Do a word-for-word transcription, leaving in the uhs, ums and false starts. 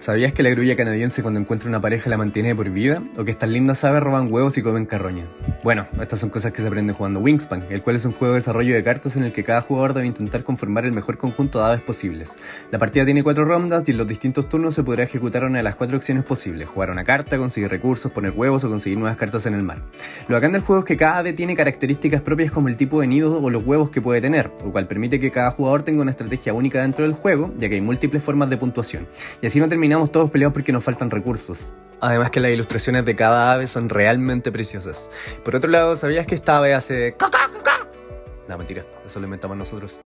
¿Sabías que la grulla canadiense cuando encuentra una pareja la mantiene de por vida? ¿O que estas lindas aves roban huevos y comen carroña? Bueno, estas son cosas que se aprenden jugando Wingspan, el cual es un juego de desarrollo de cartas en el que cada jugador debe intentar conformar el mejor conjunto de aves posibles. La partida tiene cuatro rondas y en los distintos turnos se podrá ejecutar una de las cuatro opciones posibles: jugar una carta, conseguir recursos, poner huevos o conseguir nuevas cartas en el mar. Lo bacán del juego es que cada ave tiene características propias como el tipo de nido o los huevos que puede tener, lo cual permite que cada jugador tenga una estrategia única dentro del juego, ya que hay múltiples formas de puntuación. Y así no terminamos todos peleados porque nos faltan recursos. Además que las ilustraciones de cada ave son realmente preciosas. Por otro lado, ¿sabías que esta ave hace... No, mentira, eso lo inventamos nosotros.